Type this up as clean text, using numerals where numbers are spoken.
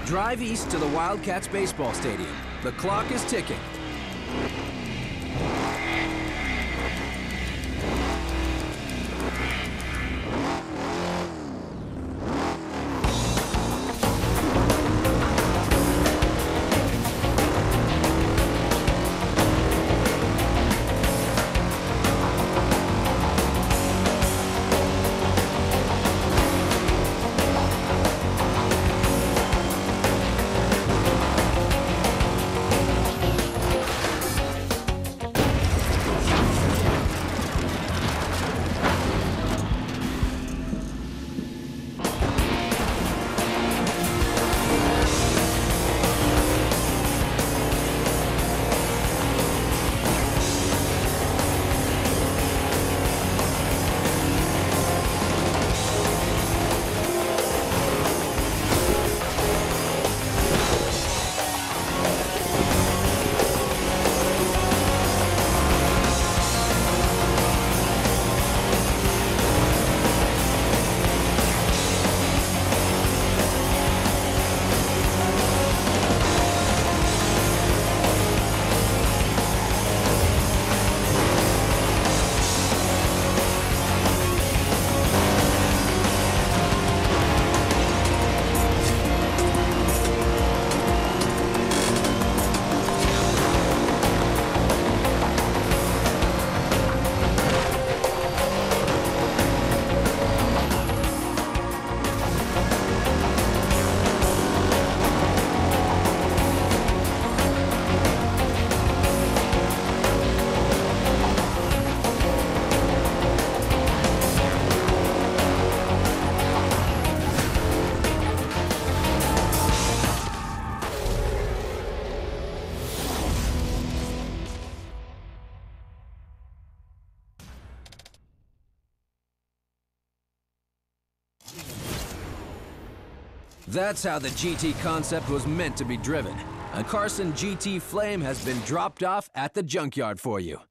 Drive east to the Wildcats baseball stadium. The clock is ticking. That's how the GT concept was meant to be driven. A Carson GT Flame has been dropped off at the junkyard for you.